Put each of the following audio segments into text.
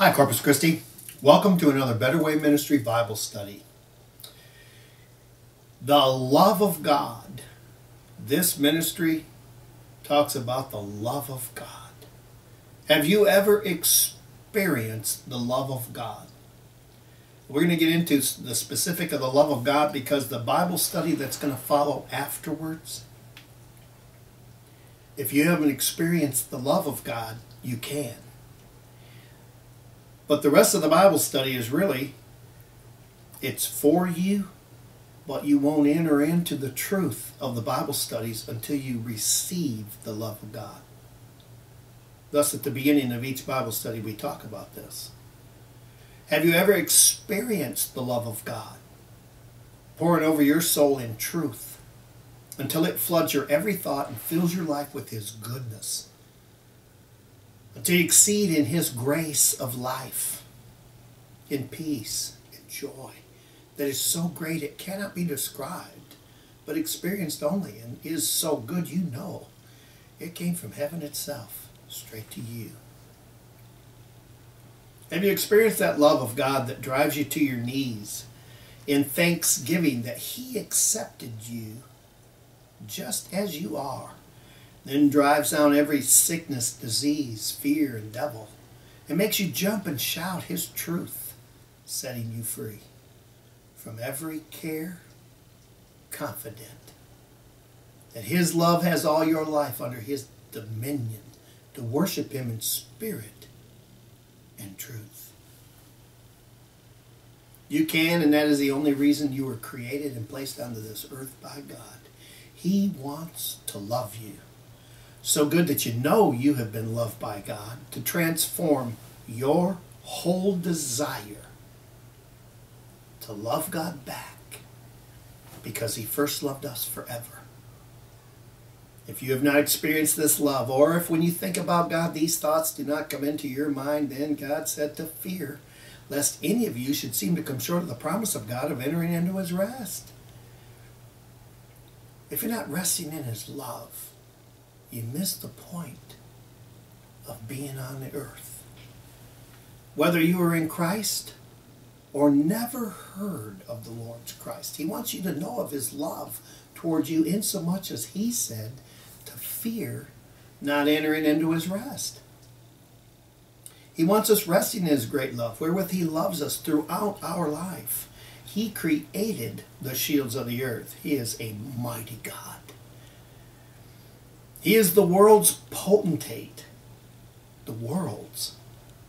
Hi, Corpus Christi. Welcome to another Better Way Ministry Bible study. The love of God. This ministry talks about the love of God. Have you ever experienced the love of God? We're going to get into the specific of the love of God because the Bible study that's going to follow afterwards, if you haven't experienced the love of God, you can. But the rest of the Bible study is really, it's for you, but you won't enter into the truth of the Bible studies until you receive the love of God. Thus, at the beginning of each Bible study, we talk about this. Have you ever experienced the love of God pouring over your soul in truth until it floods your every thought and fills your life with His goodness? Until you exceed in His grace of life, in peace, in joy, that is so great it cannot be described, but experienced only, and is so good you know it came from heaven itself, straight to you. Have you experienced that love of God that drives you to your knees in thanksgiving that He accepted you just as you are? Then drives down every sickness, disease, fear, and devil, and makes you jump and shout His truth, setting you free from every care, confident that His love has all your life under His dominion to worship Him in spirit and truth. You can, and that is the only reason you were created and placed onto this earth by God. He wants to love you. So good that you know you have been loved by God to transform your whole desire to love God back because He first loved us forever. If you have not experienced this love, or if when you think about God these thoughts do not come into your mind, then God said to fear, lest any of you should seem to come short of the promise of God of entering into His rest. If you're not resting in His love, you miss the point of being on the earth. Whether you are in Christ or never heard of the Lord's Christ, He wants you to know of His love towards you insomuch as He said to fear not entering into His rest. He wants us resting in His great love, wherewith He loves us throughout our life. He created the shields of the earth. He is a mighty God. He is the world's potentate. The world's.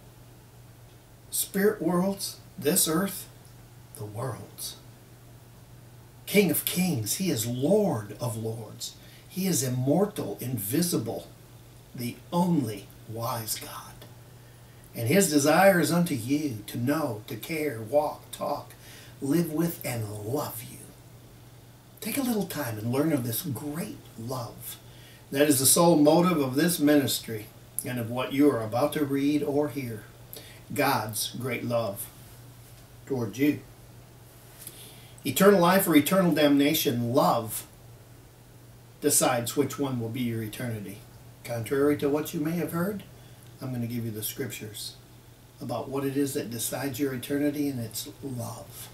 Spirit worlds, this earth, the world's. King of kings. He is Lord of lords. He is immortal, invisible, the only wise God. And His desire is unto you to know, to care, walk, talk, live with, and love you. Take a little time and learn of this great love. That is the sole motive of this ministry and of what you are about to read or hear. God's great love towards you. Eternal life or eternal damnation, love decides which one will be your eternity. Contrary to what you may have heard, I'm going to give you the scriptures about what it is that decides your eternity, and it's love.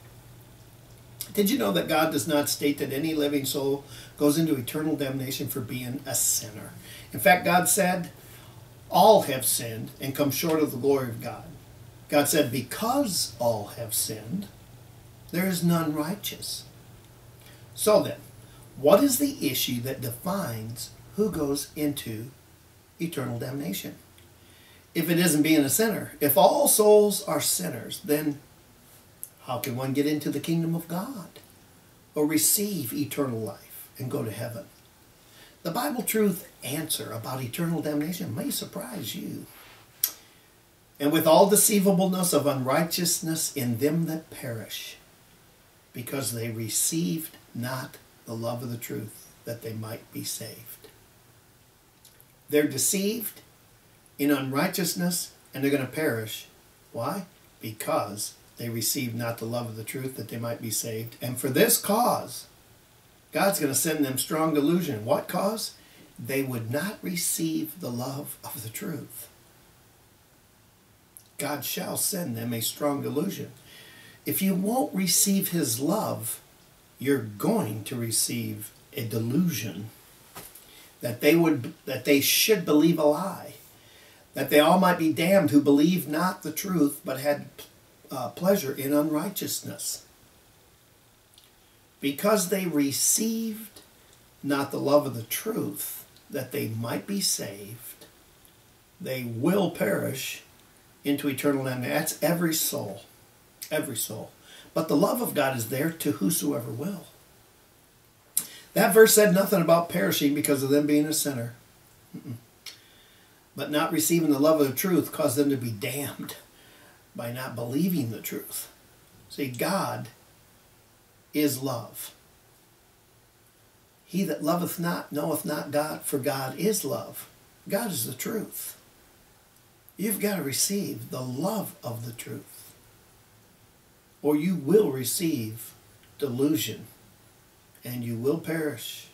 Did you know that God does not state that any living soul goes into eternal damnation for being a sinner? In fact, God said, all have sinned and come short of the glory of God. God said, because all have sinned, there is none righteous. So then, what is the issue that defines who goes into eternal damnation? If it isn't being a sinner, if all souls are sinners, then how can one get into the kingdom of God or receive eternal life and go to heaven? The Bible truth answer about eternal damnation may surprise you. And with all deceivableness of unrighteousness in them that perish, because they received not the love of the truth, that they might be saved. They're deceived in unrighteousness, and they're going to perish. Why? Because they received not the love of the truth, that they might be saved. And for this cause, God's going to send them strong delusion. What cause? They would not receive the love of the truth. God shall send them a strong delusion. If you won't receive his love, you're going to receive a delusion that they should believe a lie, that they all might be damned who believed not the truth, but had pleasure in unrighteousness. Because they received not the love of the truth, that they might be saved, they will perish into eternal damnation. That's every soul. Every soul. But the love of God is there to whosoever will. That verse said nothing about perishing because of them being a sinner. But not receiving the love of the truth caused them to be damned by not believing the truth. See, God is love. He that loveth not knoweth not God, for God is love. God is the truth. You've got to receive the love of the truth, or you will receive delusion, and you will perish.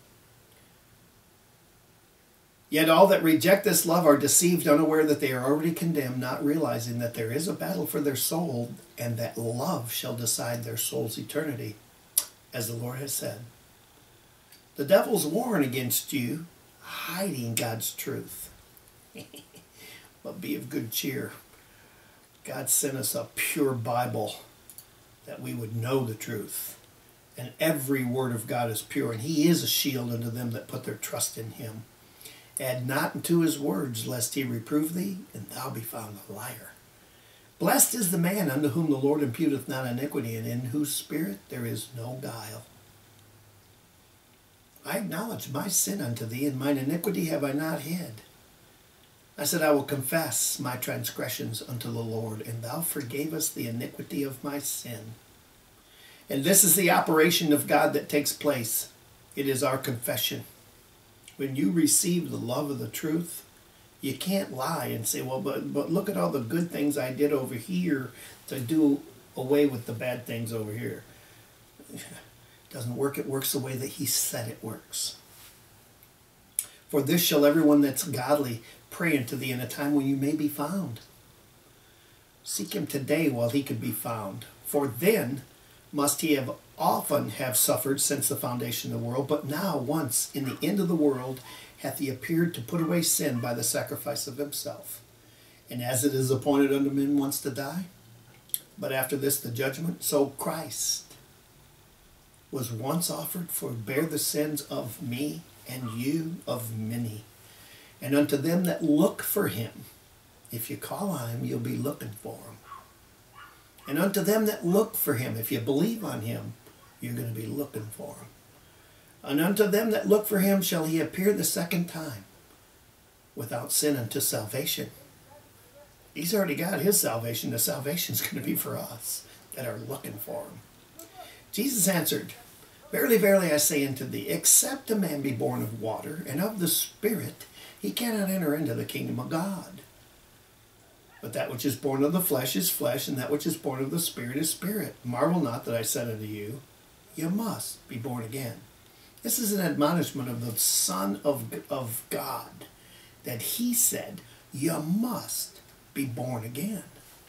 Yet all that reject this love are deceived, unaware that they are already condemned, not realizing that there is a battle for their soul, and that love shall decide their soul's eternity, as the Lord has said. The devil's warring against you, hiding God's truth. But be of good cheer. God sent us a pure Bible that we would know the truth. And every word of God is pure, and he is a shield unto them that put their trust in him. Add not unto his words, lest he reprove thee, and thou be found a liar. Blessed is the man unto whom the Lord imputeth not iniquity, and in whose spirit there is no guile. I acknowledge my sin unto thee, and mine iniquity have I not hid. I said, I will confess my transgressions unto the Lord, and thou forgavest the iniquity of my sin. And this is the operation of God that takes place. It is our confession. When you receive the love of the truth, you can't lie and say, well, but look at all the good things I did over here to do away with the bad things over here. It doesn't work. It works the way that he said it works. For this shall everyone that's godly pray unto thee in a time when you may be found. Seek him today while he could be found. For then must he have often have suffered since the foundation of the world, but now once in the end of the world hath he appeared to put away sin by the sacrifice of himself. And as it is appointed unto men once to die, but after this the judgment, so Christ was once offered for bear the sins of me and you, of many. And unto them that look for him, if you call on him, you'll be looking for him. And unto them that look for him, if you believe on him, you're going to be looking for him. And unto them that look for him shall he appear the second time, without sin unto salvation. He's already got his salvation. The salvation's going to be for us that are looking for him. Jesus answered, Verily, verily, I say unto thee, except a man be born of water and of the Spirit, he cannot enter into the kingdom of God. But that which is born of the flesh is flesh, and that which is born of the Spirit is spirit. Marvel not that I said unto you, you must be born again. This is an admonishment of the Son of God, that he said, you must be born again.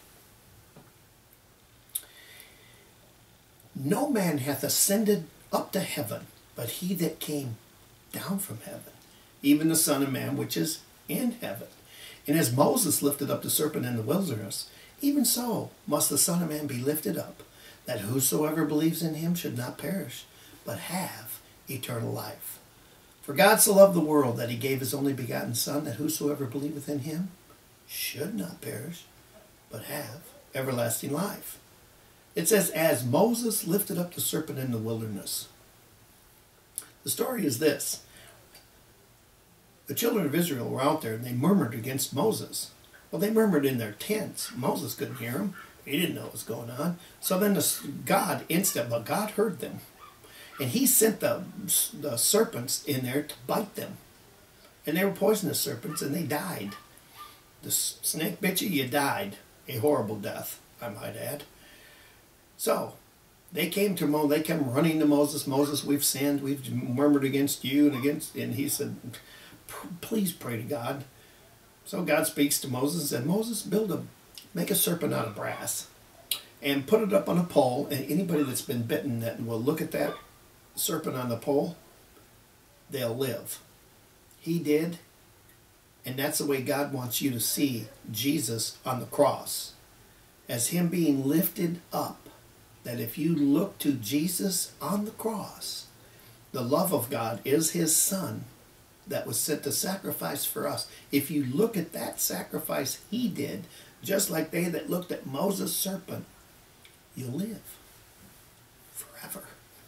No man hath ascended up to heaven, but he that came down from heaven, even the Son of Man which is in heaven. And as Moses lifted up the serpent in the wilderness, even so must the Son of Man be lifted up, that whosoever believes in him should not perish, but have eternal life. For God so loved the world that he gave his only begotten Son, that whosoever believeth in him should not perish, but have everlasting life. It says, as Moses lifted up the serpent in the wilderness. The story is this. The children of Israel were out there and they murmured against Moses. Well, they murmured in their tents. Moses couldn't hear them. He didn't know what was going on. So then God heard them. And he sent the serpents in there to bite them. And they were poisonous serpents and they died. The snake bit you died. A horrible death, I might add. So they came running to Moses. Moses, we've sinned. We've murmured against you and he said, please pray to God. So God speaks to Moses and said, Moses, build a make a serpent out of brass and put it up on a pole, and anybody that's been bitten that will look at that serpent on the pole, they'll live. He did, and that's the way God wants you to see Jesus on the cross, as him being lifted up, that if you look to Jesus on the cross, the love of God is his Son that was sent to sacrifice for us. If you look at that sacrifice he did, just like they that looked at Moses' serpent, you'll live forever.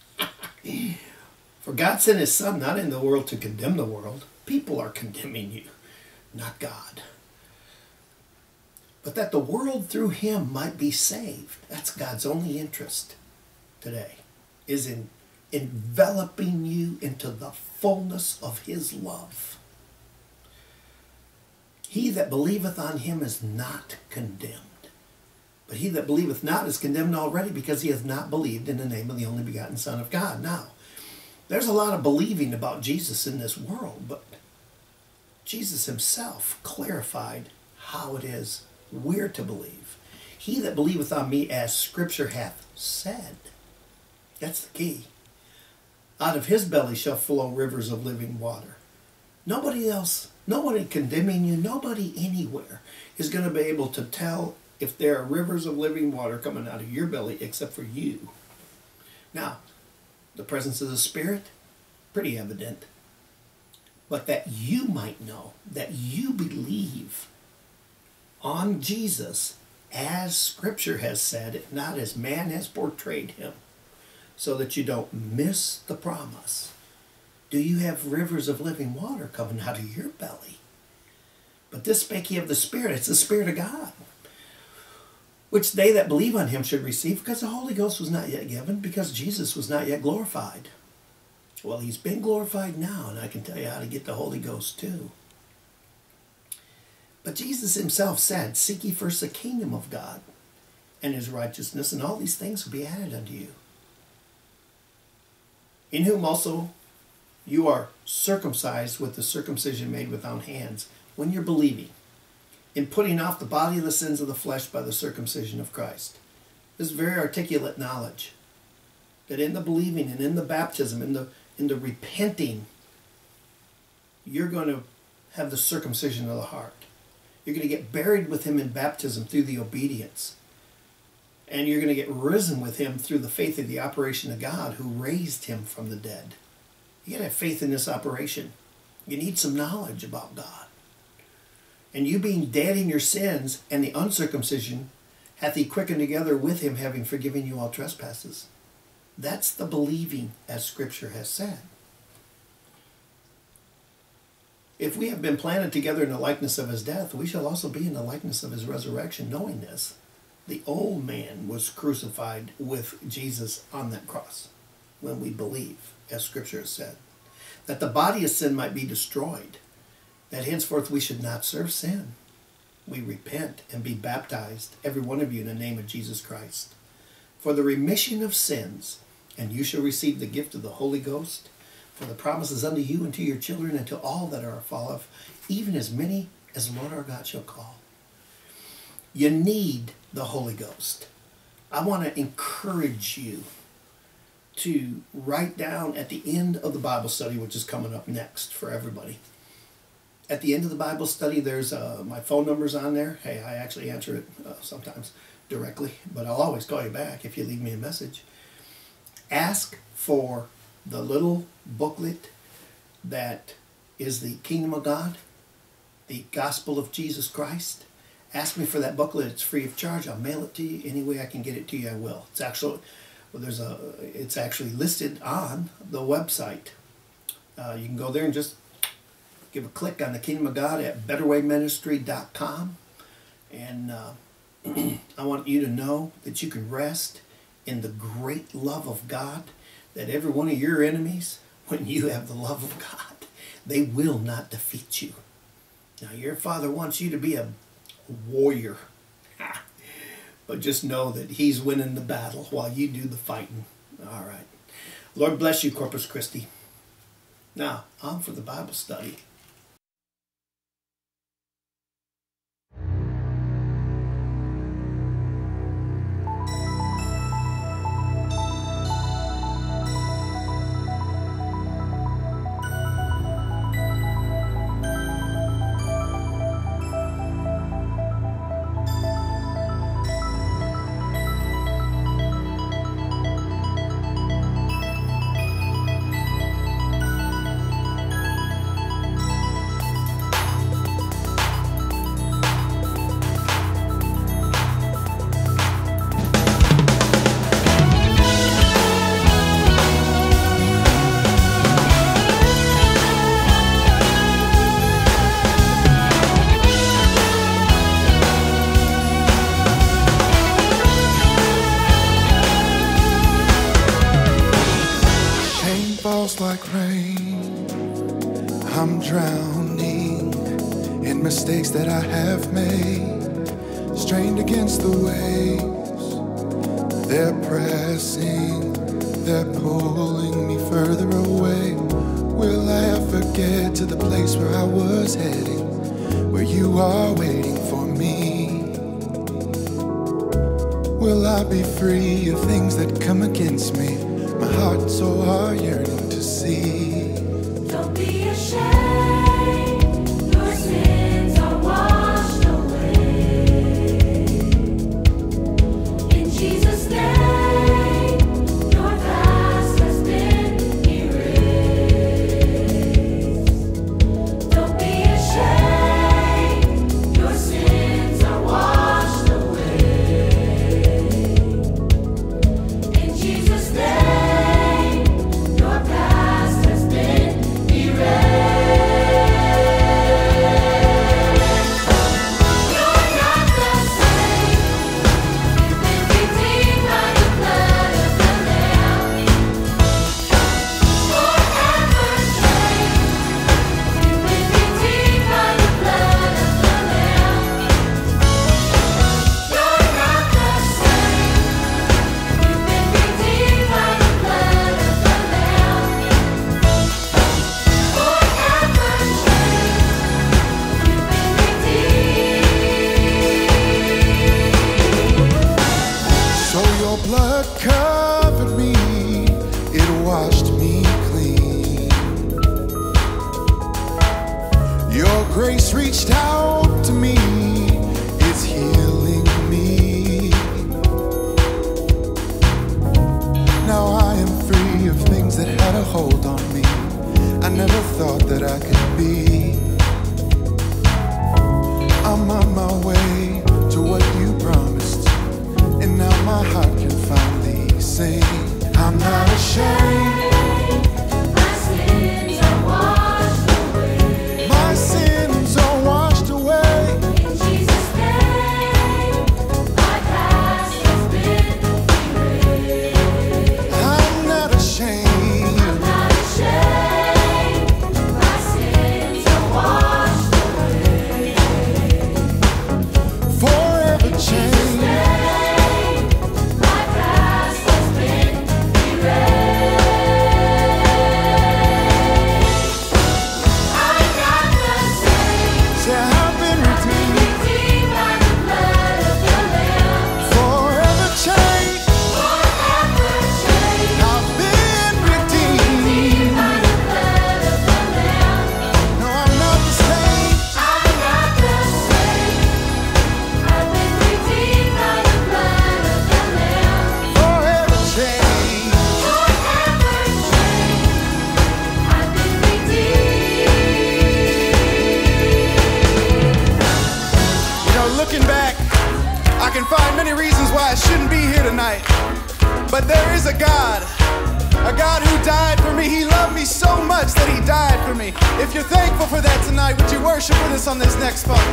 For God sent his Son not in the world to condemn the world. People are condemning you, not God. But that the world through him might be saved. That's God's only interest today, is in enveloping you into the fullness of his love. He that believeth on him is not condemned. But he that believeth not is condemned already, because he hath not believed in the name of the only begotten Son of God. Now, there's a lot of believing about Jesus in this world, but Jesus himself clarified how it is we're to believe. He that believeth on me, as Scripture hath said. That's the key. Out of his belly shall flow rivers of living water. Nobody else, nobody condemning you, nobody anywhere is going to be able to tell if there are rivers of living water coming out of your belly except for you. Now, the presence of the Spirit, pretty evident. But that you might know, that you believe on Jesus as Scripture has said it, not as man has portrayed him, so that you don't miss the promise. Do you have rivers of living water coming out of your belly? But this spake he of the Spirit. It's the Spirit of God, which they that believe on him should receive, because the Holy Ghost was not yet given, because Jesus was not yet glorified. Well, he's been glorified now, and I can tell you how to get the Holy Ghost too. But Jesus himself said, seek ye first the kingdom of God and his righteousness, and all these things will be added unto you. In whom also you are circumcised with the circumcision made without hands, when you're believing, in putting off the body of the sins of the flesh by the circumcision of Christ. This is very articulate knowledge, that in the believing and in the baptism, in the repenting, you're going to have the circumcision of the heart. You're going to get buried with him in baptism through the obedience. And you're going to get risen with him through the faith of the operation of God who raised him from the dead. You got to have faith in this operation. You need some knowledge about God. And you being dead in your sins and the uncircumcision hath he quickened together with him, having forgiven you all trespasses. That's the believing as Scripture has said. If we have been planted together in the likeness of his death, we shall also be in the likeness of his resurrection, knowing this. The old man was crucified with Jesus on that cross when we believe, as Scripture has said, that the body of sin might be destroyed, that henceforth we should not serve sin. We repent and be baptized, every one of you, in the name of Jesus Christ, for the remission of sins, and you shall receive the gift of the Holy Ghost, for the promises unto you and to your children and to all that are afar off, even as many as the Lord our God shall call. You need the Holy Ghost. I want to encourage you to write down at the end of the Bible study, which is coming up next for everybody. At the end of the Bible study, there's my phone number's on there. Hey, I actually answer it sometimes directly, but I'll always call you back if you leave me a message. Ask for the little booklet that is the Kingdom of God, the Gospel of Jesus Christ. Ask me for that booklet. It's free of charge. I'll mail it to you. Any way I can get it to you, I will. It's actually, it's actually listed on the website. You can go there and just give a click on the Kingdom of God at betterwayministry.com. And I want you to know that you can rest in the great love of God, that every one of your enemies, when you have the love of God, they will not defeat you. Now, your Father wants you to be a warrior, but just know that he's winning the battle while you do the fighting. All right. Lord bless you, Corpus Christi. Now, on for the Bible study. I'm drowning in mistakes that I have made, strained against the waves. They're pressing, they're pulling me further away. Will I ever get to the place where I was heading, where you are waiting for me? Will I be free of things that come against me? My heart so hard yearning to see. Don't be ashamed, your sins are washed away. In Jesus' name, your past has been erased. Don't be ashamed, your sins are washed away. In Jesus' name, your past has been erased. You're not the same. You've been redeemed by the blood of the Lamb. Forever changed. You've been redeemed by the blood of the Lamb. You're not the same. You've been redeemed by the blood of the Lamb. Forever changed. You've been redeemed. So your blood covered me, it washed me clean. Your grace reached out to me, it's healing me. Now I am free of things that had a hold on me. I never thought that I could be. I'm on my way to what you promised, and now my heart can finally sing. I'm not ashamed. My sins are washed away. My sins are washed away. In Jesus' name, my past has been erased. I'm not ashamed. I'm not ashamed. My sins are washed away. Forever Jesus' changed. name, my past has been erased. I'm not the same. Say I've been redeemed. Redeemed by the blood of the Lamb. Forever changed. Forever changed. I've been redeemed. Redeemed by the blood of the Lamb. No, I'm not the same. I'm not the same. I've been redeemed by the blood of the Lamb. Forever changed. Forever changed. I've been redeemed. You know, looking back, I can find many reasons why I shouldn't be here tonight. But there is a God who died for me. He loved me so much that he died for me. If you're thankful for that tonight, would you worship with us on this next part?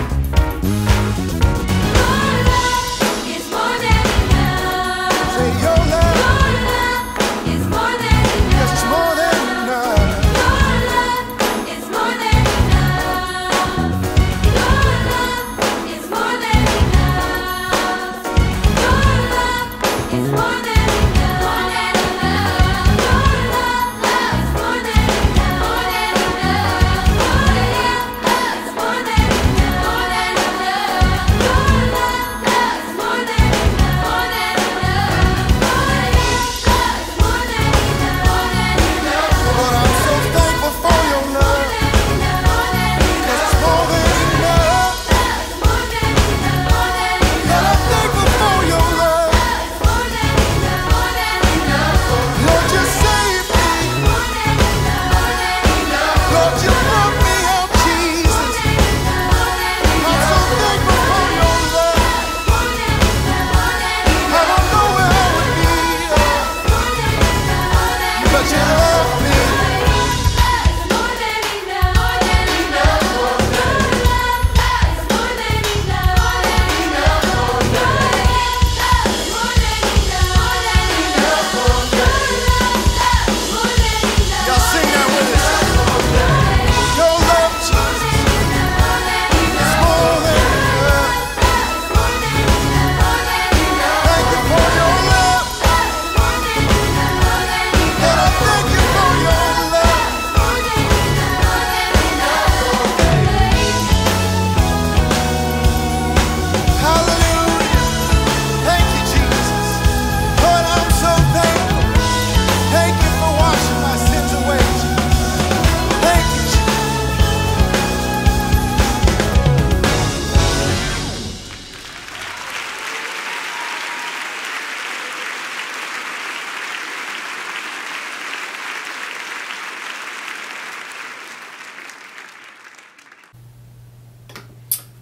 Your love is more than enough. Say your love, Your love is more than enough. yes, it's more than enough. Your love is more than enough. Your love is more than enough. Your love is more than enough. More than enough. Your love is more than enough. More than enough. Your love is more than enough. More than enough.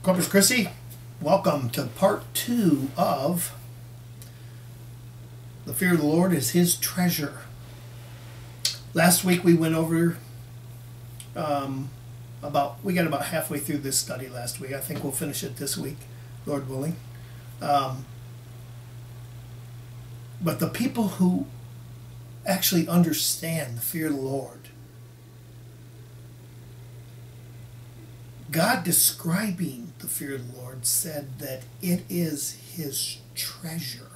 Corpus Christi, welcome to part 2 of The Fear of the Lord is His Treasure. Last week we went over we got about halfway through this study last week. I think we'll finish it this week, Lord willing. But the people who actually understand the fear of the Lord, God describing the fear of the Lord said that it is His treasure.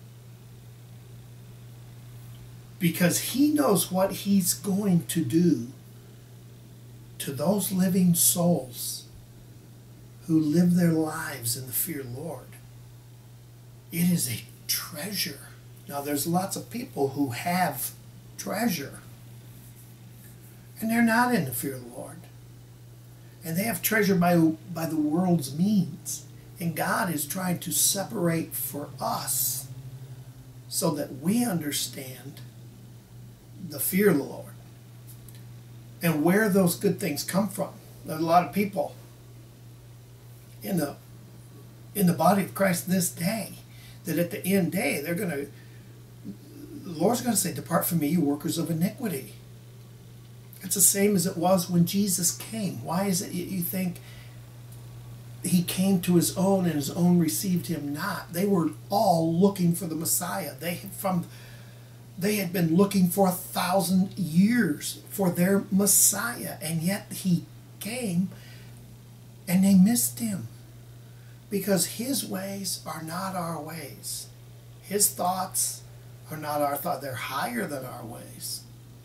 Because He knows what He's going to do to those living souls who live their lives in the fear of the Lord. It is a treasure. Now there's lots of people who have treasure and they're not in the fear of the Lord. And they have treasure by the world's means. And God is trying to separate for us so that we understand the fear of the Lord and where those good things come from. There's a lot of people in the body of Christ this day that at the end day the Lord's going to say, "Depart from me, you workers of iniquity." It's the same as it was when Jesus came. Why is it you think He came to His own and His own received Him not? They were all looking for the Messiah. They had been looking for 1,000 years for their Messiah, and yet He came and they missed Him because His ways are not our ways. His thoughts are not our thoughts. They're higher than our ways.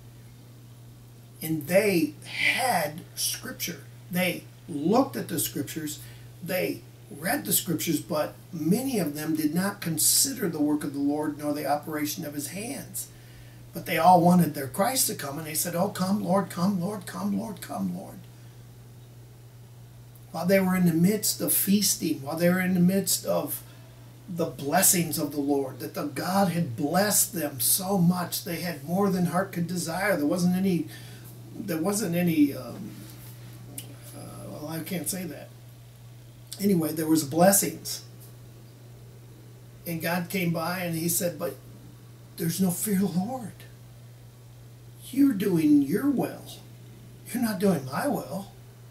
And they had Scripture. They looked at the Scriptures. They read the Scriptures, but many of them did not consider the work of the Lord nor the operation of His hands. But they all wanted their Christ to come, and they said, "Oh, come, Lord, come, Lord, come, Lord, come, Lord." While they were in the midst of feasting, while they were in the midst of the blessings of the Lord, that the God had blessed them so much, they had more than heart could desire. There wasn't any, well, I can't say that. Anyway, there was blessings. And God came by and He said, "But there's no fear of the Lord. You're doing your will. You're not doing my will.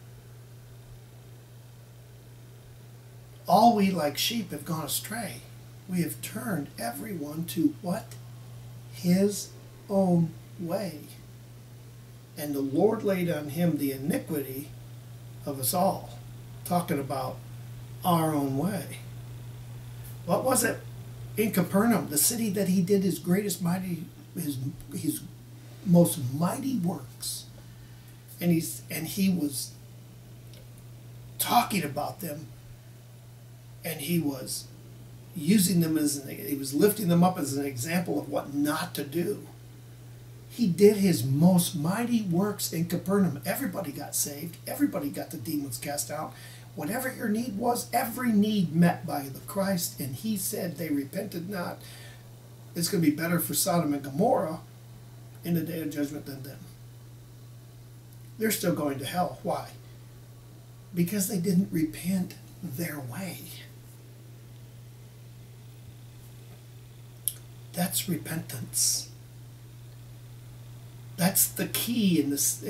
All we like sheep have gone astray. We have turned everyone to" what? His own way. And the Lord laid on Him the iniquity of us all. Talking about our own way. What was it in Capernaum, the city that He did His greatest mighty, his most mighty works? And He was talking about them, and He was using them He was lifting them up as an example of what not to do. He did His most mighty works in Capernaum. Everybody got saved. Everybody got the demons cast out. Whatever your need was, every need met by the Christ. And He said they repented not. It's going to be better for Sodom and Gomorrah in the day of judgment than them. They're still going to hell. Why? Because they didn't repent their way. That's repentance. That's the key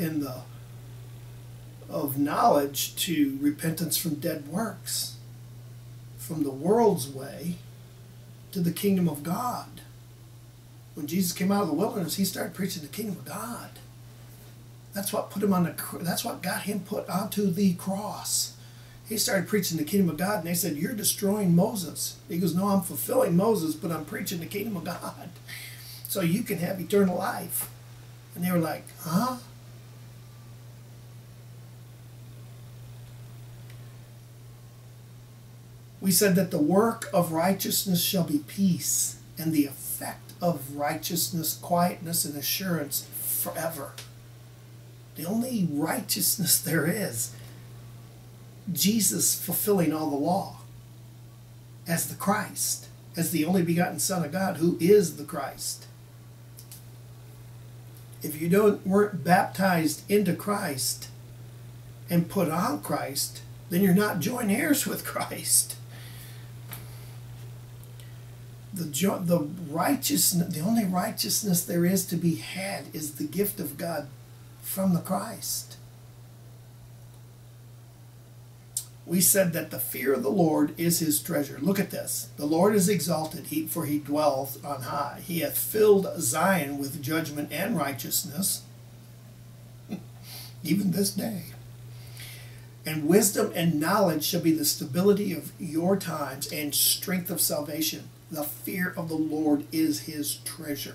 of knowledge to repentance from dead works, from the world's way to the kingdom of God. When Jesus came out of the wilderness, He started preaching the kingdom of God. That's what put Him that's what got Him put onto the cross. He started preaching the kingdom of God, and they said, "You're destroying Moses." He goes, "No, I'm fulfilling Moses, but I'm preaching the kingdom of God so you can have eternal life." And they were like, "Huh?" We said that the work of righteousness shall be peace, and the effect of righteousness, quietness, and assurance forever. The only righteousness there is Jesus fulfilling all the law as the Christ, as the only begotten Son of God, who is the Christ. If you weren't baptized into Christ and put on Christ, then you're not joint heirs with Christ. The righteousness, the only righteousness there is to be had is the gift of God from the Christ. We said that the fear of the Lord is his treasure. Look at this. The Lord is exalted, for he dwells on high. He hath filled Zion with judgment and righteousness, even this day. And wisdom and knowledge shall be the stability of your times and strength of salvation. The fear of the Lord is his treasure.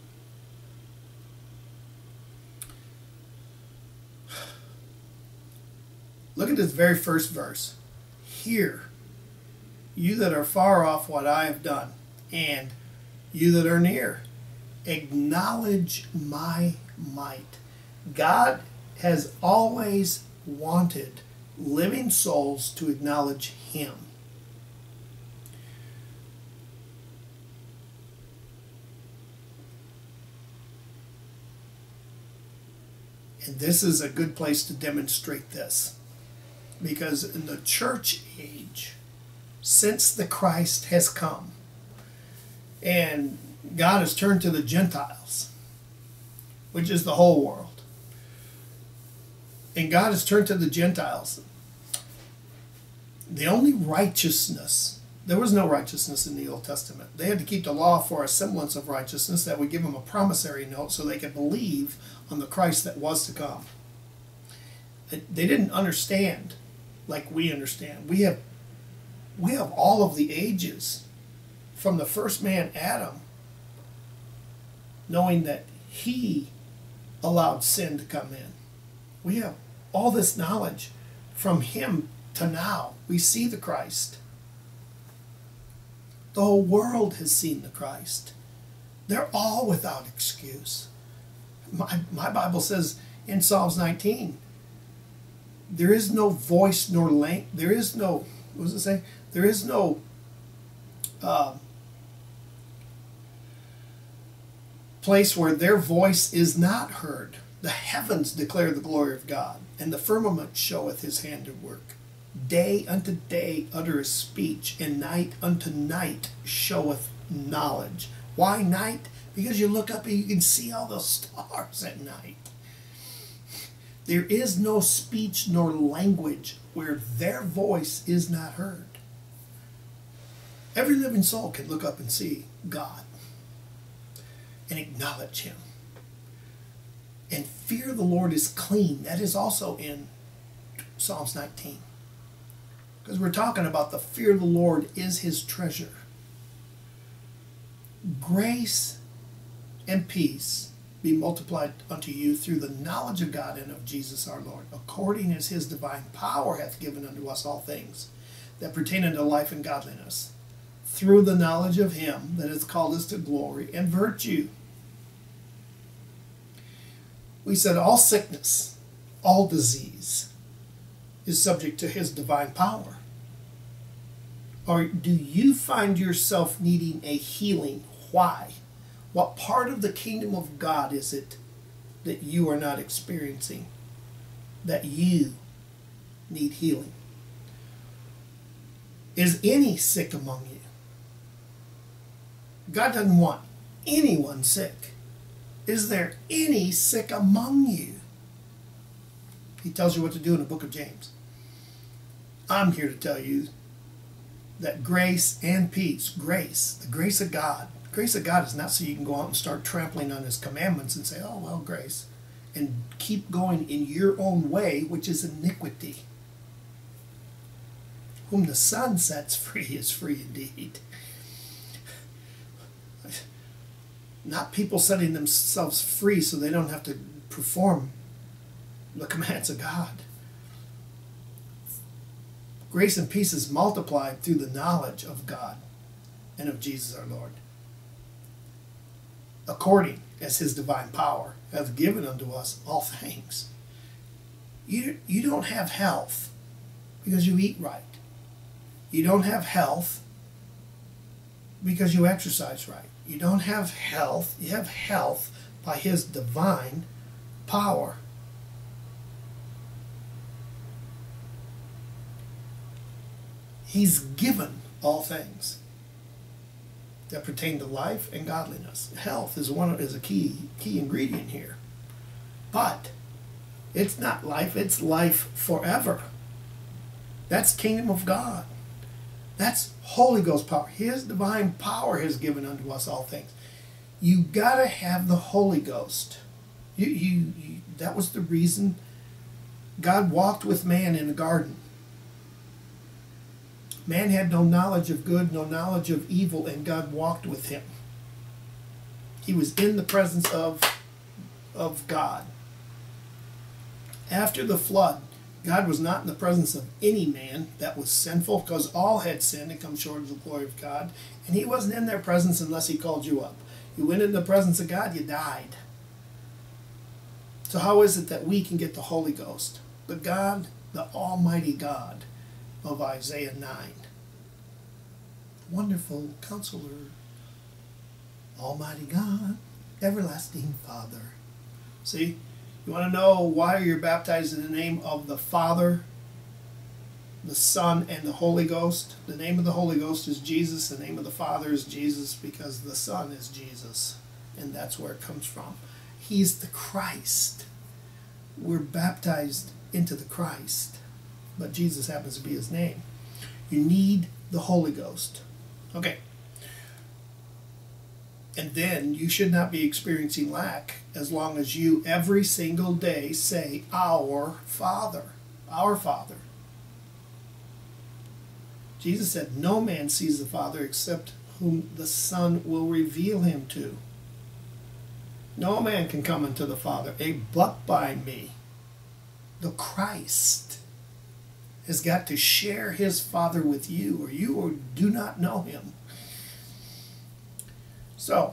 Look at this very first verse. Hear, you that are far off, what I have done, and you that are near, acknowledge my might. God has always wanted living souls to acknowledge him. And this is a good place to demonstrate this. Because in the church age, since the Christ has come, and God has turned to the Gentiles, which is the whole world, and God has turned to the Gentiles, the only righteousness, there was no righteousness in the Old Testament. They had to keep the law for a semblance of righteousness that would give them a promissory note so they could believe on the Christ that was to come. They didn't understand like we understand. We have all of the ages from the first man, Adam, knowing that he allowed sin to come in. We have all this knowledge from him to now. We see the Christ. The whole world has seen the Christ. They're all without excuse. My Bible says in Psalms 19, there is no voice nor length. There is no, what does it say? There is no place where their voice is not heard. The heavens declare the glory of God, and the firmament showeth his handiwork. Day unto day uttereth speech, and night unto night showeth knowledge. Why night? Because you look up and you can see all those stars at night. There is no speech nor language where their voice is not heard. Every living soul can look up and see God and acknowledge him. And fear of the Lord is clean. That is also in Psalms 19. Because we're talking about the fear of the Lord is his treasure. Grace and peace be multiplied unto you through the knowledge of God and of Jesus our Lord, according as his divine power hath given unto us all things that pertain unto life and godliness, through the knowledge of him that hath called us to glory and virtue. We said all sickness, all disease is subject to his divine power. Or do you find yourself needing a healing? Why? What part of the kingdom of God is it that you are not experiencing, that you need healing? Is any sick among you? God doesn't want anyone sick. Is there any sick among you? He tells you what to do in the book of James. I'm here to tell you that grace and peace, the grace of God is not so you can go out and start trampling on his commandments and say, oh, well, grace, and keep going in your own way, which is iniquity. Whom the Son sets free is free indeed. Not people setting themselves free so they don't have to perform the commands of God. Grace and peace is multiplied through the knowledge of God and of Jesus our Lord, according as his divine power hath given unto us all things. You don't have health because you eat right. You don't have health because you exercise right. You don't have health. You have health by his divine power. He's given all things that pertain to life and godliness. Health is a key ingredient here. But it's not life, it's life forever. That's kingdom of God. That's Holy Ghost power. His divine power has given unto us all things. You gotta have the Holy Ghost. That was the reason God walked with man in the garden. Man had no knowledge of good, no knowledge of evil, and God walked with him. He was in the presence of God. After the flood, God was not in the presence of any man that was sinful, because all had sinned and come short of the glory of God. And he wasn't in their presence unless he called you up. You went into the presence of God, you died. So how is it that we can get the Holy Ghost? The God, the Almighty God of Isaiah 9. Wonderful Counselor, Almighty God, Everlasting Father. See, you want to know why you're baptized in the name of the Father, the Son, and the Holy Ghost? The name of the Holy Ghost is Jesus. The name of the Father is Jesus, because the Son is Jesus. And that's where it comes from. He's the Christ. We're baptized into the Christ, but Jesus happens to be his name. You need the Holy Ghost. Okay. And then you should not be experiencing lack as long as you every single day say, Our Father. Our Father. Jesus said, no man sees the Father except whom the Son will reveal him to. No man can come unto the Father but by me. The Christ has got to share his Father with you, or you do not know him. So,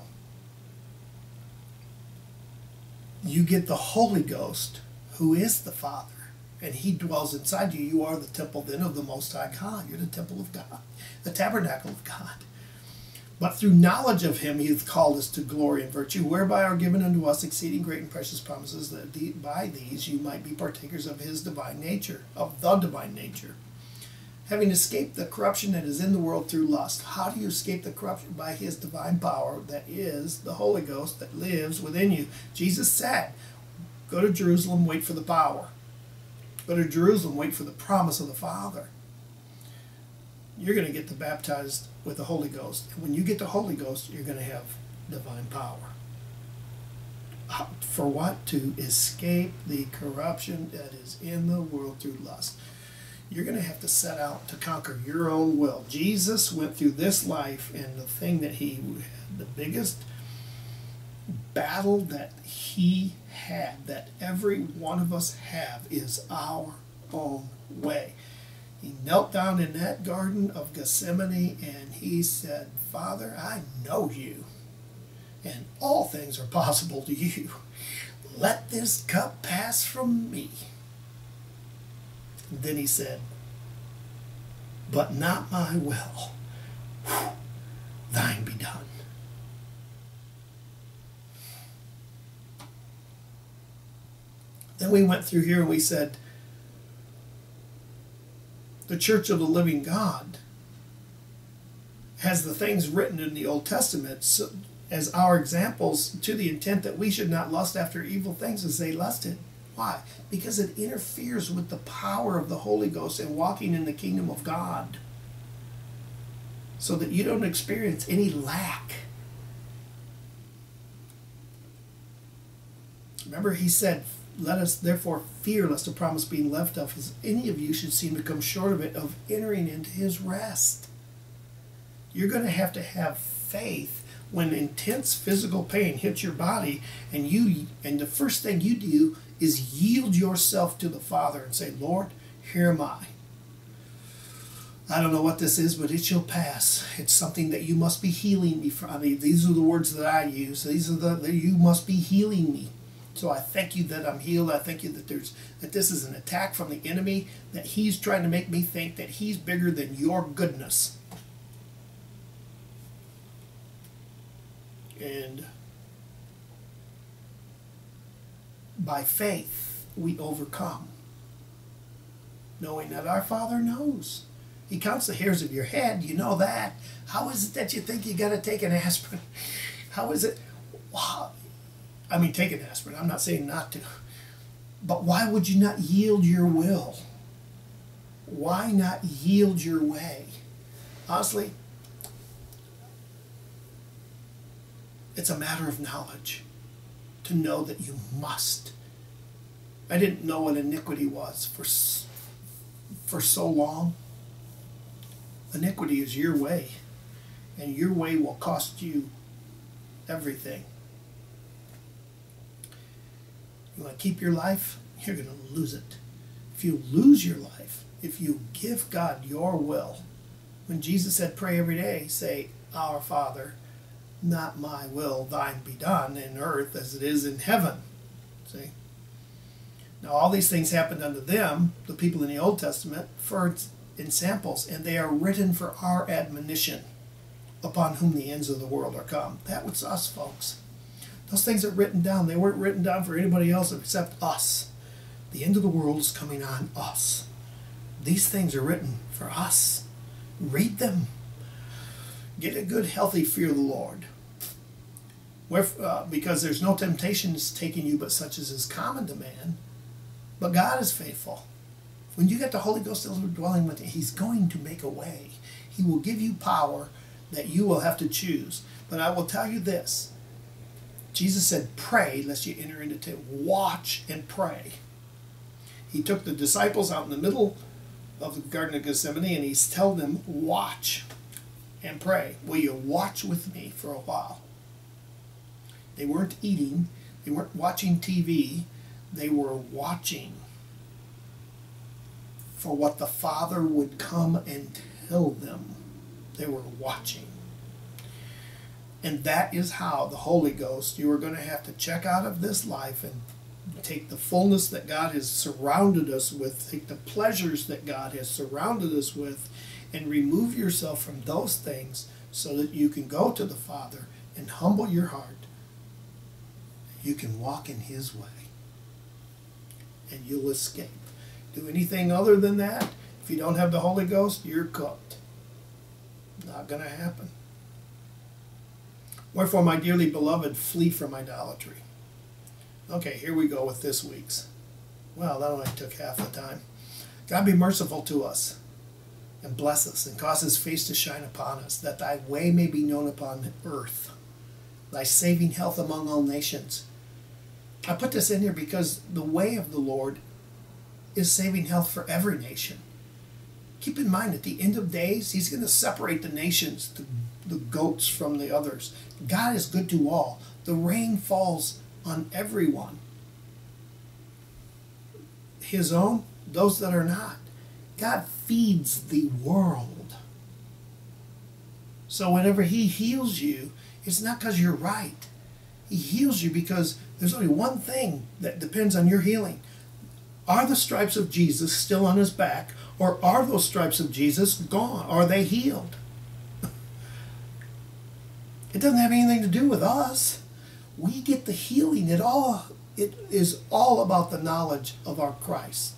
you get the Holy Ghost, who is the Father, and he dwells inside you. You are the temple then of the Most High God. You're the temple of God, the tabernacle of God. But through knowledge of him, he hath called us to glory and virtue, whereby are given unto us exceeding great and precious promises, that by these you might be partakers of his divine nature, of the divine nature. Having escaped the corruption that is in the world through lust. How do you escape the corruption? By his divine power, that is the Holy Ghost that lives within you. Jesus said, go to Jerusalem, wait for the power. Go to Jerusalem, wait for the promise of the Father. You're going to get baptized with the Holy Ghost. And when you get the Holy Ghost, you're going to have divine power. For what? To escape the corruption that is in the world through lust. You're going to have to set out to conquer your own will. Jesus went through this life, and the thing that he had, the biggest battle that he had, that every one of us have, is our own way. He knelt down in that Garden of Gethsemane and he said, Father, I know you, and all things are possible to you. Let this cup pass from me. And then he said, but not my will, thine be done. Then we went through here and we said, the Church of the Living God has the things written in the Old Testament as our examples, to the intent that we should not lust after evil things as they lusted. Why? Because it interferes with the power of the Holy Ghost and walking in the kingdom of God, so that you don't experience any lack. Remember, he said, let us therefore fear lest the promise being left of as any of you should seem to come short of it, of entering into his rest. You're going to have faith when intense physical pain hits your body, and the first thing you do is yield yourself to the Father and say, Lord, here am I. I don't know what this is, but it shall pass. It's something that you must be healing me from. I mean, these are the words that I use. These are you must be healing me. So I thank you that I'm healed. I thank you that this is an attack from the enemy, that he's trying to make me think that he's bigger than your goodness. And by faith we overcome, knowing that our Father knows. He counts the hairs of your head. You know that. How is it that you think you got to take an aspirin? How is it? Wow. I mean, take an aspirin. I'm not saying not to. But why would you not yield your will? Why not yield your way? Honestly, it's a matter of knowledge to know that you must. I didn't know what iniquity was for so long. Iniquity is your way, and your way will cost you everything. You want to keep your life? You're going to lose it. If you lose your life, if you give God your will, when Jesus said pray every day, say, Our Father, not my will, thine be done in earth as it is in heaven. See? Now all these things happened unto them, the people in the Old Testament, in samples, and they are written for our admonition, upon whom the ends of the world are come. That was us, folks. Those things are written down. They weren't written down for anybody else except us. The end of the world is coming on us. These things are written for us. Read them. Get a good, healthy fear of the Lord. Because there's no temptations taking you but such as is common to man. But God is faithful. When you get the Holy Ghost dwelling with you, He's going to make a way. He will give you power that you will have to choose. But I will tell you this. Jesus said, pray lest you enter into temptation. Watch and pray. He took the disciples out in the middle of the Garden of Gethsemane and He's telling them, watch and pray. Will you watch with me for a while? They weren't eating. They weren't watching TV. They were watching for what the Father would come and tell them. They were watching. And that is how the Holy Ghost, you are going to have to check out of this life and take the fullness that God has surrounded us with, take the pleasures that God has surrounded us with, and remove yourself from those things so that you can go to the Father and humble your heart. You can walk in His way. And you'll escape. Do anything other than that, if you don't have the Holy Ghost, you're cooked. Not going to happen. Wherefore, my dearly beloved, flee from idolatry. Okay, here we go with this week's. Well, that only took half the time. God be merciful to us and bless us and cause His face to shine upon us, that thy way may be known upon the earth, thy saving health among all nations. I put this in here because the way of the Lord is saving health for every nation. Keep in mind, at the end of days, He's going to separate the nations, the goats from the others. God is good to all. The rain falls on everyone. His own, those that are not. God feeds the world. So whenever He heals you, it's not because you're right. He heals you because there's only one thing that depends on your healing. Are the stripes of Jesus still on His back, or are those stripes of Jesus gone? Are they healed? It doesn't have anything to do with us. We get the healing. It is all about the knowledge of our Christ.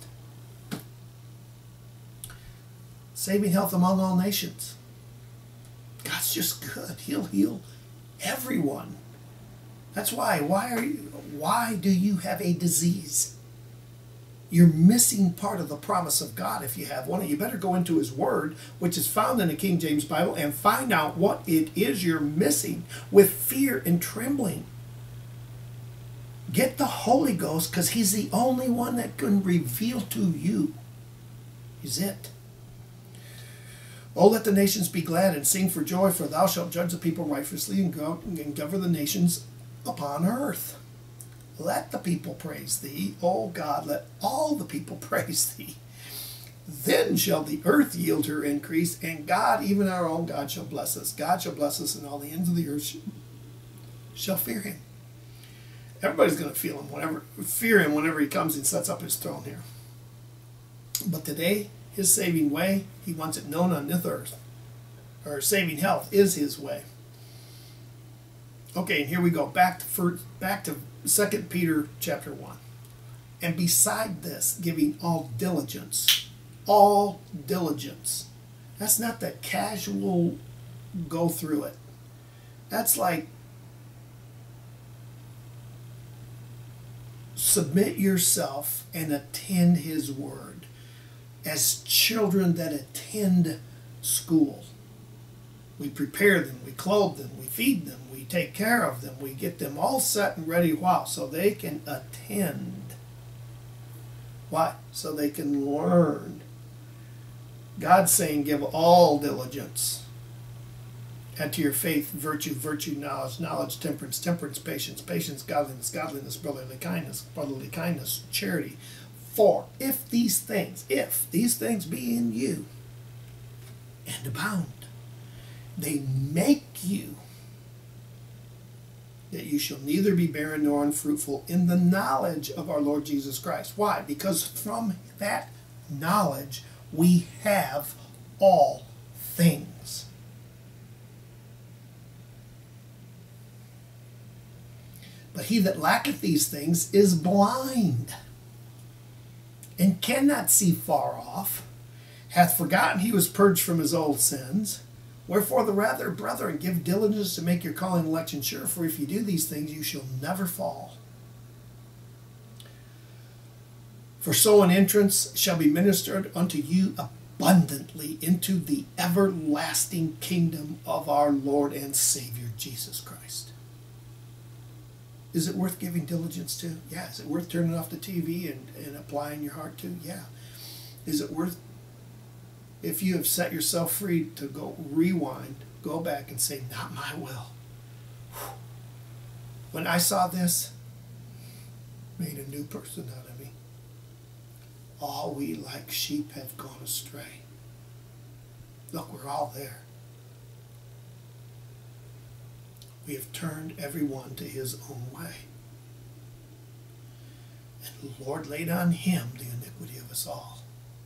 Saving health among all nations. God's just good. He'll heal everyone. That's why. Why do you have a disease? You're missing part of the promise of God if you have one. You better go into His Word, which is found in the King James Bible, and find out what it is you're missing with fear and trembling. Get the Holy Ghost, because He's the only one that can reveal to you. He's it. Oh, let the nations be glad and sing for joy, for thou shalt judge the people righteously and govern the nations upon earth. Let the people praise Thee. O God, let all the people praise Thee. Then shall the earth yield her increase, and God, even our own God, shall bless us. God shall bless us, and all the ends of the earth shall fear Him. Everybody's going to fear Him whenever He comes and sets up His throne here. But today, His saving way, He wants it known on this earth. Or saving health is His way. Okay, and here we go. Back to 2 Peter chapter 1. And beside this, giving all diligence, That's not the casual go through it. That's like submit yourself and attend his word as children that attend school. We prepare them, we clothe them, we feed them, we take care of them, we get them all set and ready so they can attend. Why? So they can learn. God's saying give all diligence. Add to your faith virtue, virtue, knowledge, knowledge, temperance, temperance, patience, patience, godliness, godliness, brotherly kindness, charity. For if these things be in you and abound, they make you that you shall neither be barren nor unfruitful in the knowledge of our Lord Jesus Christ. Why? Because from that knowledge we have all things. But he that lacketh these things is blind, and cannot see far off, hath forgotten he was purged from his old sins. Wherefore the rather, brethren, give diligence to make your calling and election sure, for if you do these things, you shall never fall. For so an entrance shall be ministered unto you abundantly into the everlasting kingdom of our Lord and Savior Jesus Christ. Is it worth giving diligence to? Yeah. Is it worth turning off the TV and applying your heart to? Yeah. Is it worth, if you have set yourself free to go rewind, go back and say, not my will. When I saw this, made a new person out of me. All we like sheep have gone astray. Look, we're all there. We have turned everyone to his own way. And the Lord laid on him the iniquity of us all.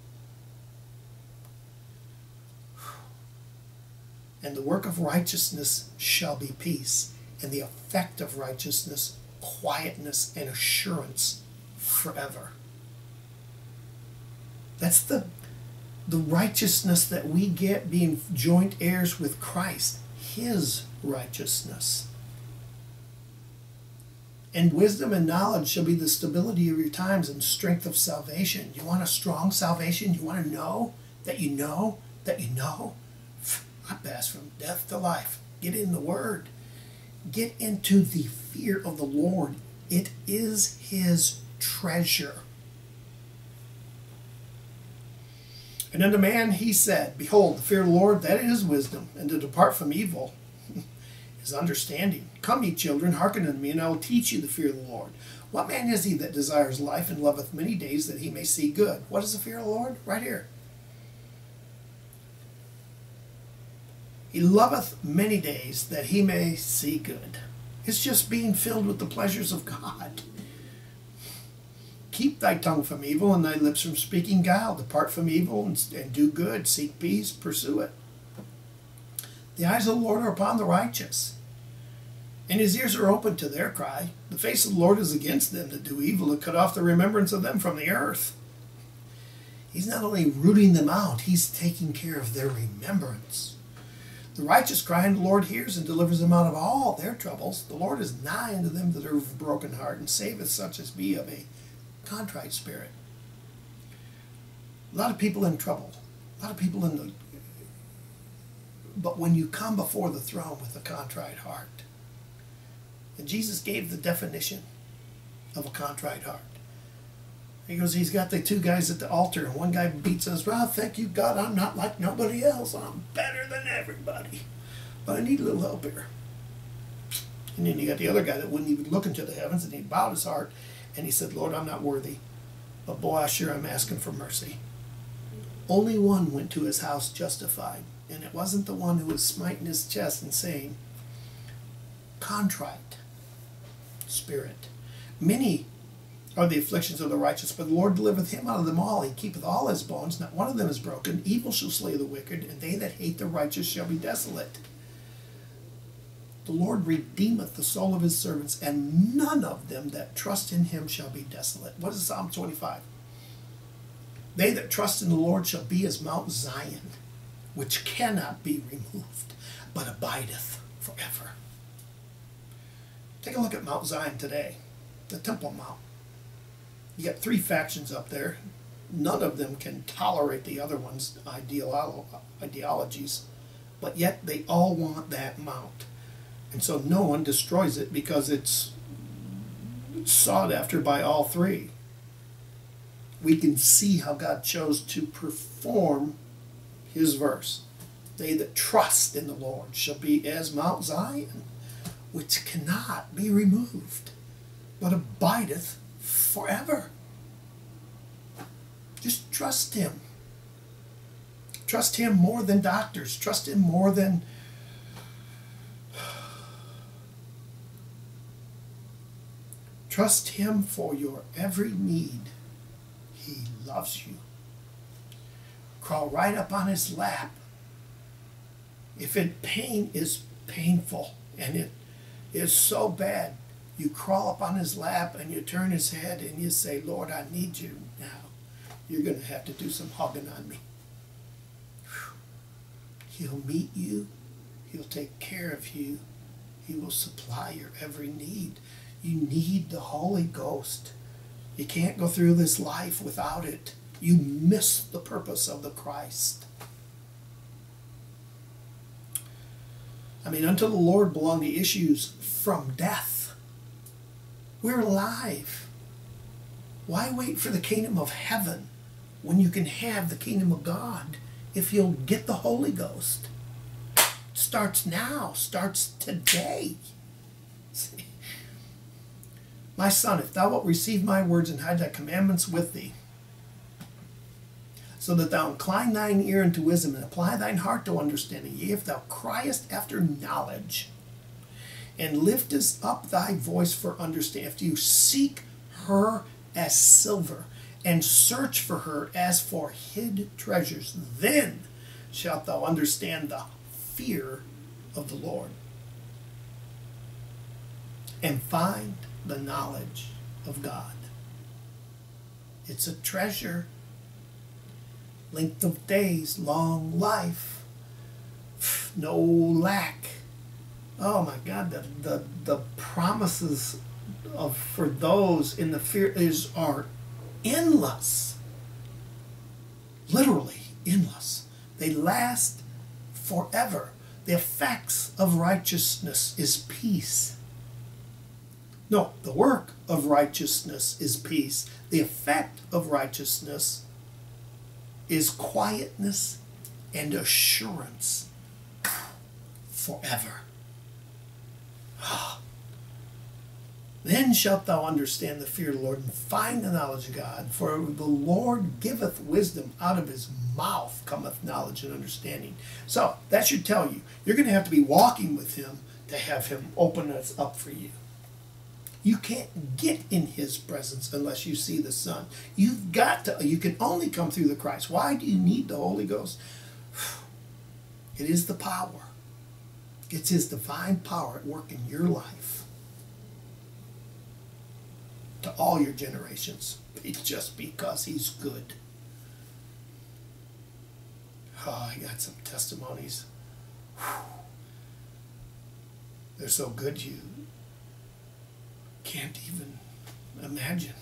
And the work of righteousness shall be peace, and the effect of righteousness, quietness and assurance forever. That's the righteousness that we get being joint heirs with Christ, his righteousness. And wisdom and knowledge shall be the stability of your times and strength of salvation. You want a strong salvation? You want to know that you know that you know? I pass from death to life. Get in the Word. Get into the fear of the Lord. It is his treasure. And unto man he said, behold, the fear of the Lord, that is wisdom, and to depart from evil is understanding. Come, ye children, hearken unto me, and I will teach you the fear of the Lord. What man is he that desires life and loveth many days that he may see good? What is the fear of the Lord? Right here. He loveth many days that he may see good. It's just being filled with the pleasures of God. Keep thy tongue from evil and thy lips from speaking guile. Depart from evil and do good. Seek peace, pursue it. The eyes of the Lord are upon the righteous, and his ears are open to their cry. The face of the Lord is against them that do evil, to cut off the remembrance of them from the earth. He's not only rooting them out, he's taking care of their remembrance. The righteous cry, and the Lord hears and delivers them out of all their troubles. The Lord is nigh unto them that are of a broken heart, and saveth such as be of a contrite spirit. A lot of people in trouble. A lot of people in the... But when you come before the throne with a contrite heart, and Jesus gave the definition of a contrite heart. He goes, he's got the two guys at the altar, and one guy beats us, well, thank you, God, I'm not like nobody else. I'm better than everybody. But I need a little help here. And then you got the other guy that wouldn't even look into the heavens, and he bowed his heart, and he said, Lord, I'm not worthy. But boy, I sure am asking for mercy. Only one went to his house justified, and it wasn't the one who was smiting his chest and saying, contrite spirit. Many are the afflictions of the righteous, but the Lord delivereth him out of them all. He keepeth all his bones, not one of them is broken. Evil shall slay the wicked, and they that hate the righteous shall be desolate. The Lord redeemeth the soul of his servants, and none of them that trust in him shall be desolate. What is Psalm 25? They that trust in the Lord shall be as Mount Zion, which cannot be removed, but abideth forever. Take a look at Mount Zion today, the Temple Mount. You got three factions up there. None of them can tolerate the other one's ideologies, but yet they all want that mount. And so no one destroys it because it's sought after by all three. We can see how God chose to perform his verse. They that trust in the Lord shall be as Mount Zion, which cannot be removed, but abideth forever. Just trust him. Trust him more than doctors. Trust him more than trust him for your every need. He loves you. Crawl right up on his lap. If pain is painful and it is so bad, you crawl up on his lap and you turn his head and you say, Lord, I need you now. You're going to have to do some hugging on me. He'll meet you. He'll take care of you. He will supply your every need. You need the Holy Ghost. You can't go through this life without it. You miss the purpose of the Christ. I mean, unto the Lord belong the issues from death. We're alive. Why wait for the kingdom of heaven when you can have the kingdom of God if you'll get the Holy Ghost? It starts now, starts today. See? My son, if thou wilt receive my words and hide thy commandments with thee, so that thou incline thine ear unto wisdom and apply thine heart to understanding, yea, if thou criest after knowledge and liftest up thy voice for understanding, if you seek her as silver and search for her as for hid treasures, then shalt thou understand the fear of the Lord and find the knowledge of God. It's a treasure. Length of days, long life, no lack. Oh my God, the promises for those in the fear are endless. Literally endless. They last forever. The effects of righteousness is peace. No, the work of righteousness is peace. The effect of righteousness is quietness and assurance forever. Then shalt thou understand the fear of the Lord and find the knowledge of God. For the Lord giveth wisdom, out of his mouth cometh knowledge and understanding. So that should tell you, you're going to have to be walking with him to have him open us up for you. You can't get in his presence unless you see the Son. You've got to, you can only come through the Christ. Why do you need the Holy Ghost? It is the power. It's his divine power at work in your life. To all your generations. It's just because he's good. Oh, I got some testimonies. They're so good you can't even imagine.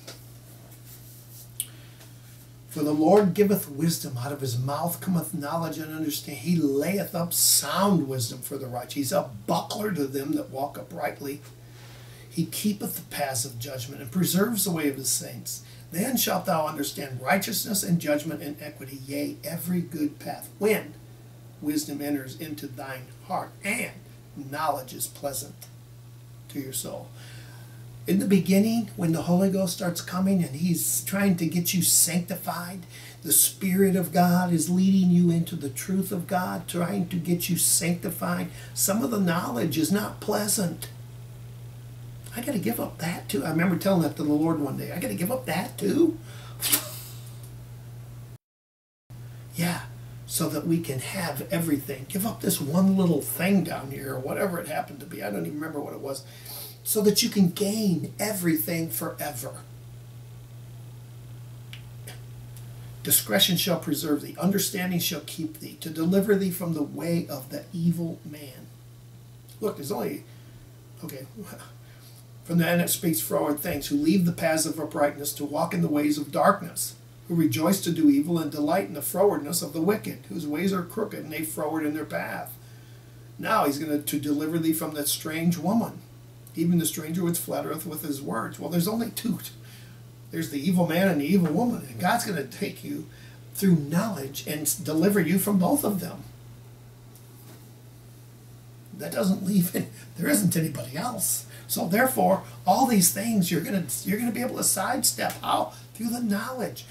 For the Lord giveth wisdom, out of his mouth cometh knowledge and understanding. He layeth up sound wisdom for the righteous. He's a buckler to them that walk uprightly. He keepeth the paths of judgment and preserves the way of his saints. Then shalt thou understand righteousness and judgment and equity, yea, every good path, when wisdom enters into thine heart and knowledge is pleasant to your soul. In the beginning, when the Holy Ghost starts coming and he's trying to get you sanctified, the Spirit of God is leading you into the truth of God, trying to get you sanctified. Some of the knowledge is not pleasant. I got to give up that too. I remember telling that to the Lord one day. I got to give up that too. Yeah, so that we can have everything. Give up this one little thing down here or whatever it happened to be. I don't even remember what it was. So that you can gain everything forever. Discretion shall preserve thee. Understanding shall keep thee, to deliver thee from the way of the evil man. Look, there's only, okay, from the end it speaks froward things, who leave the paths of uprightness to walk in the ways of darkness, who rejoice to do evil and delight in the frowardness of the wicked, whose ways are crooked and they froward in their path. Now he's going to deliver thee from that strange woman, even the stranger which flattereth with his words. Well, there's only two. There's the evil man and the evil woman, and God's going to take you through knowledge and deliver you from both of them. That doesn't leave it. There isn't anybody else. So therefore, all these things you're going to be able to sidestep. How? Through the knowledge.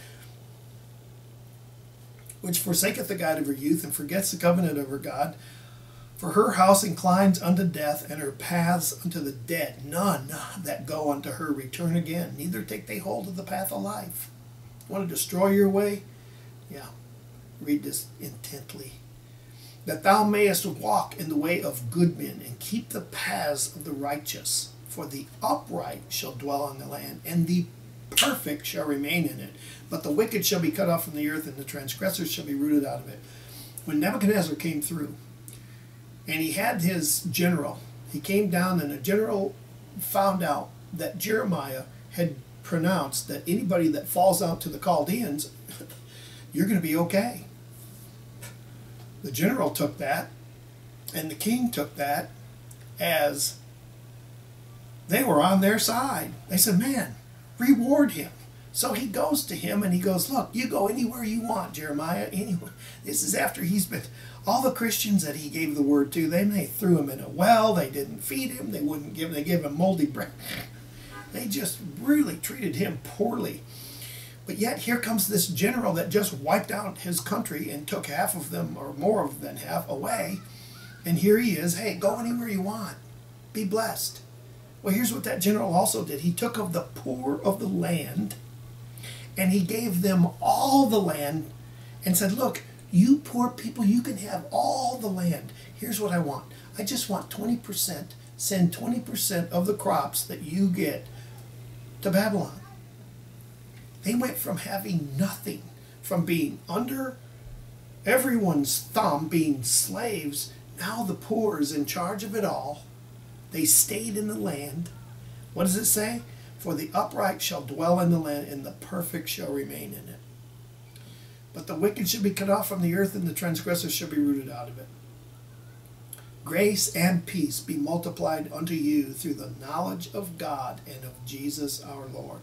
Which forsaketh the God of her youth and forgets the covenant of her God. For her house inclines unto death, and her paths unto the dead. None that go unto her return again, neither take they hold of the path of life. Want to destroy your way? Yeah. Read this intently. That thou mayest walk in the way of good men, and keep the paths of the righteous. For the upright shall dwell on the land, and the perfect shall remain in it. But the wicked shall be cut off from the earth, and the transgressors shall be rooted out of it. When Nebuchadnezzar came through, and he had his general, he came down, and the general found out that Jeremiah had pronounced that anybody that falls out to the Chaldeans, you're going to be okay. The general took that, and the king took that as they were on their side. They said, man, reward him. So he goes to him and he goes, look, you go anywhere you want, Jeremiah, anywhere. This is after he's been, all the Christians that he gave the word to, they threw him in a well, they didn't feed him, they gave him moldy bread. They just really treated him poorly. But yet here comes this general that just wiped out his country and took half of them, or more than half, away. And here he is, hey, go anywhere you want. Be blessed. Well, here's what that general also did. He took of the poor of the land, and he gave them all the land and said, look, you poor people, you can have all the land. Here's what I want. I just want 20%. Send 20% of the crops that you get to Babylon. They went from having nothing, from being under everyone's thumb, being slaves. Now the poor is in charge of it all. They stayed in the land. What does it say? For the upright shall dwell in the land, and the perfect shall remain in it. But the wicked shall be cut off from the earth, and the transgressors shall be rooted out of it. Grace and peace be multiplied unto you through the knowledge of God and of Jesus our Lord,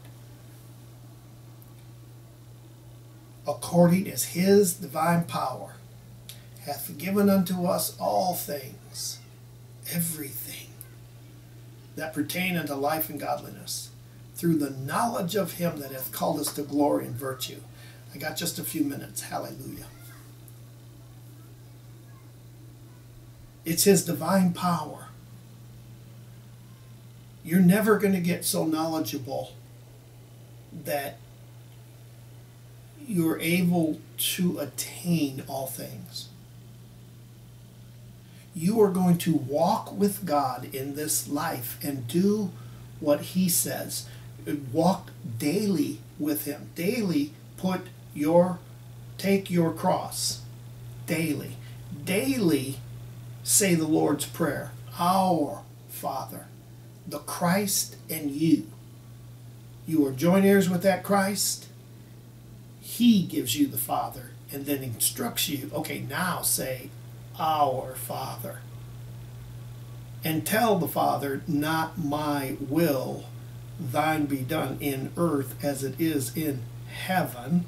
according as his divine power hath given unto us all things, everything that pertain unto life and godliness, through the knowledge of him that hath called us to glory and virtue. I got just a few minutes. Hallelujah. It's his divine power. You're never going to get so knowledgeable that you're able to attain all things. You are going to walk with God in this life and do what he says. Walk daily with him. Daily take your cross. Daily. Daily say the Lord's Prayer. Our Father, the Christ and you. You are joint heirs with that Christ. He gives you the Father and then instructs you, okay, now say, our Father. And tell the Father, not my will, thine be done in earth as it is in heaven.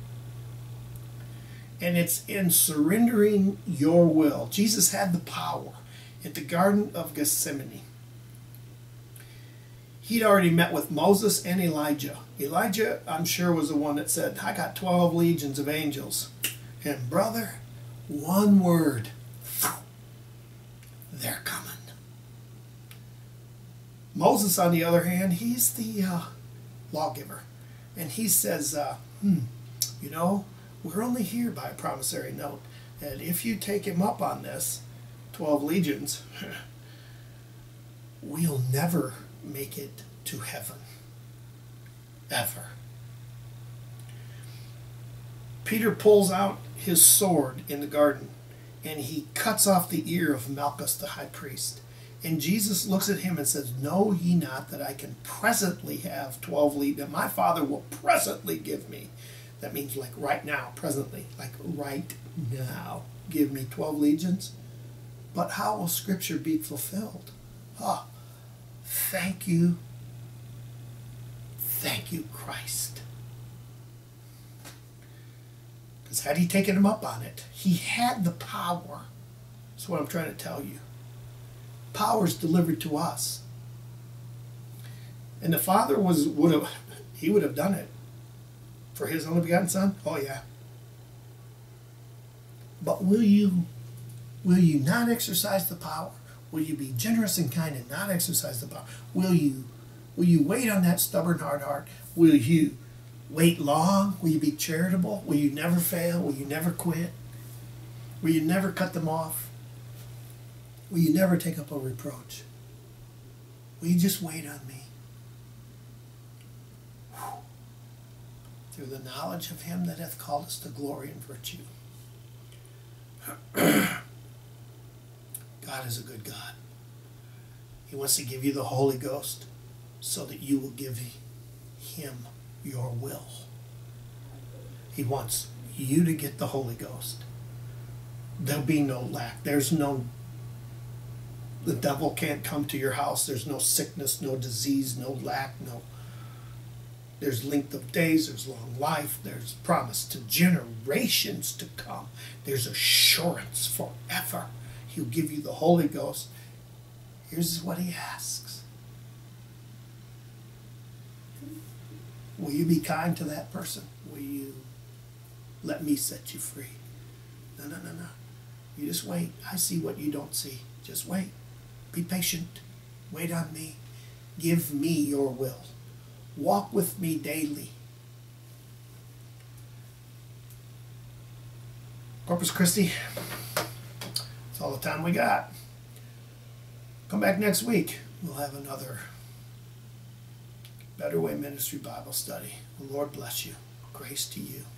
And it's in surrendering your will. Jesus had the power at the Garden of Gethsemane. He'd already met with Moses and Elijah. Elijah, I'm sure, was the one that said, I got 12 legions of angels. And brother, one word, they're coming. Moses, on the other hand, he's the lawgiver. And he says, you know, we're only here by a promissory note. And if you take him up on this, 12 legions, we'll never make it to heaven. Ever. Peter pulls out his sword in the garden and he cuts off the ear of Malchus the high priest. And Jesus looks at him and says, "Know ye not that I can presently have 12 legions, that my Father will presently give me." That means like right now, presently, like right now, give me 12 legions. But how will Scripture be fulfilled? Ah, thank you. Thank you, Christ. Because had he taken him up on it, he had the power. That's what I'm trying to tell you. Power is delivered to us. And the Father would have done it for his only begotten Son. Oh yeah. But will you not exercise the power? Will you be generous and kind and not exercise the power? Will you wait on that stubborn hard heart? Will you wait long? Will you be charitable? Will you never fail? Will you never quit? Will you never cut them off? Will you never take up a reproach? Will you just wait on me? Whew. Through the knowledge of him that hath called us to glory and virtue. God is a good God. He wants to give you the Holy Ghost so that you will give him your will. He wants you to get the Holy Ghost. There'll be no lack. The devil can't come to your house. There's no sickness, no disease, no lack, there's length of days, there's long life, there's promise to generations to come. There's assurance forever. He'll give you the Holy Ghost. Here's what he asks. Will you be kind to that person? Will you let me set you free? No. You just wait. I see what you don't see. Just wait. Be patient. Wait on me. Give me your will. Walk with me daily. Corpus Christi, that's all the time we got. Come back next week. We'll have another Better Way Ministry Bible study. The Lord bless you. Grace to you.